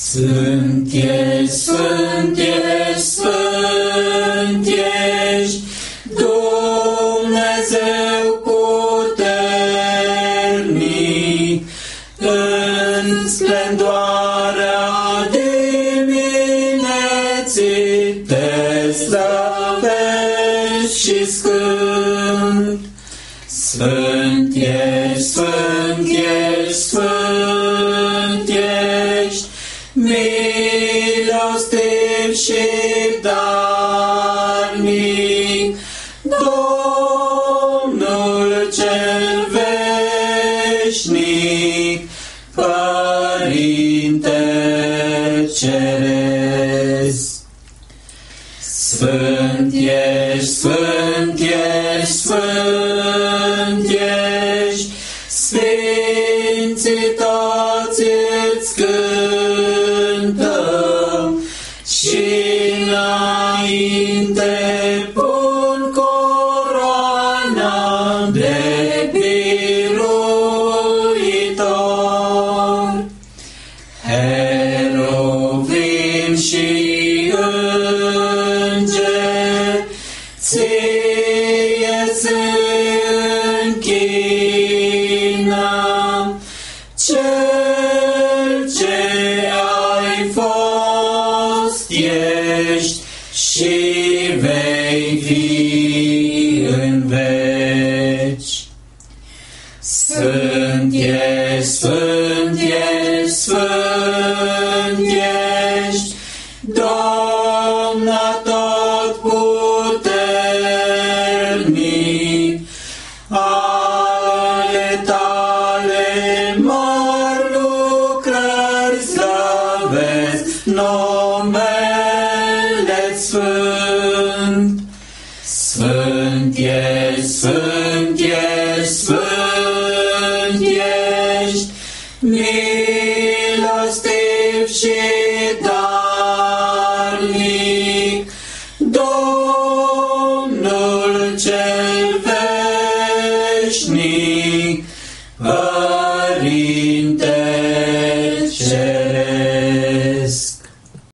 Sfânt ești, Sfânt ești, Sfânt ești, Dumnezeu puternic, în splendoarea dimineții te slăvești și scânt. Sfânt ești, Sfânt ești, Sfânt ești, milostiv și darnic, Domnul cel veșnic, Părinte Ceresc. Sfânt ești, Sfânt ești, Sfânt ești, Sfinții toți îți cântăm și înainte pun coroana de biruitor. Heruvim și îngeri ție se închină, Cel ce ai fost, ești și vei fi în veci. Sfânt ești, Sfânt ești, Sfânt ești, Domn atotputernic, ale tale mari lucrări slăvesc numele sfânt. Sfânt ești, Sfânt ești, Sfânt ești, milostiv și darnic, Domnul cel veșnic,